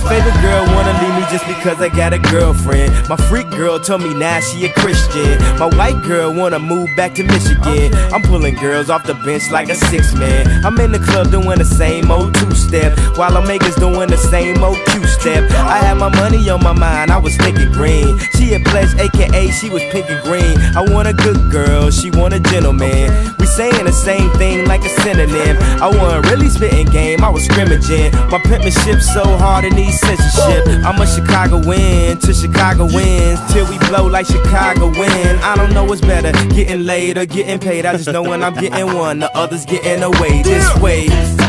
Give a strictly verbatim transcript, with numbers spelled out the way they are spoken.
favorite girl wanna leave me just because I got a girlfriend. My freak girl told me now she a Christian. My white girl wanna move back to Michigan. I'm pulling girls off the bench like a six man. I'm in the club doing the same old two-step, while I'm makers doing the same old Q-step. I had my money on my mind, I was thinking green. She a pledge, aka she was pink and green. I want a good girl, she want a gentleman. We saying the same thing like a synonym. I wasn't really spitting game, I was scrimmaging. My penmanship so hard it needs censorship. I'm a Chicago win to Chicago wins, till we blow like Chicago win. I don't know what's better, getting laid or getting paid. I just know when I'm getting one, the others getting away this way.